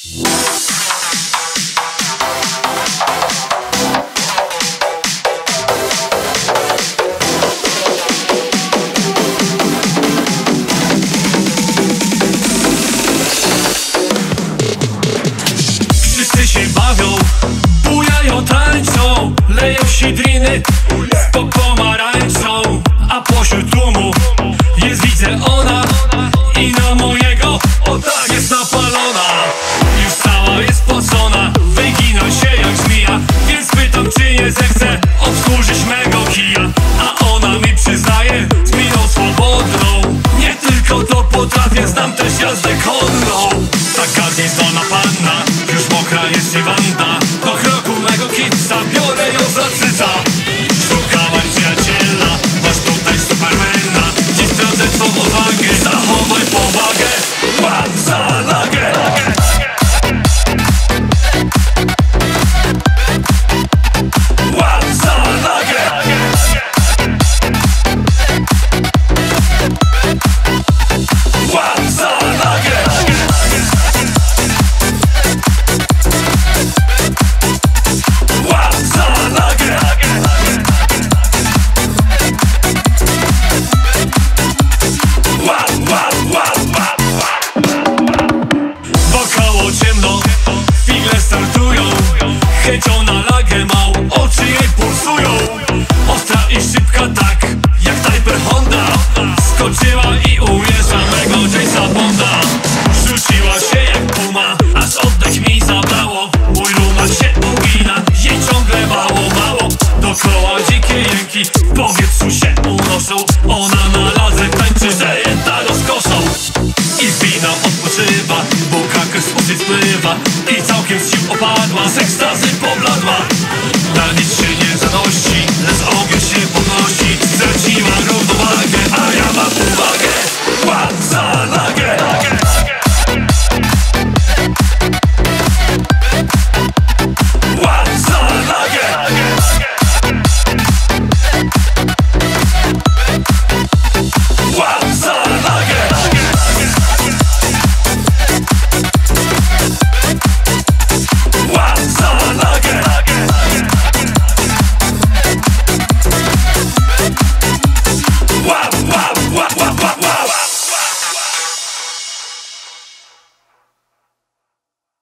Wszyscy się bawią, bujają, tańczą, leją sidriny z pomarańczą. A pośród tłumu jest, widzę, ona i na mojego, o tak, jest napalona. Już cała jest spocona, wygina się jak żmija, więc pytam, czy nie zechce obsłużyć mego kija. A ona mi przyznaje z miną swobodną: nie tylko to potrafię, znam też jazdę konną. Taka niezdolna panna, już mokra jest i wanda. Po kroku mego kipsa biorę ją za cyca.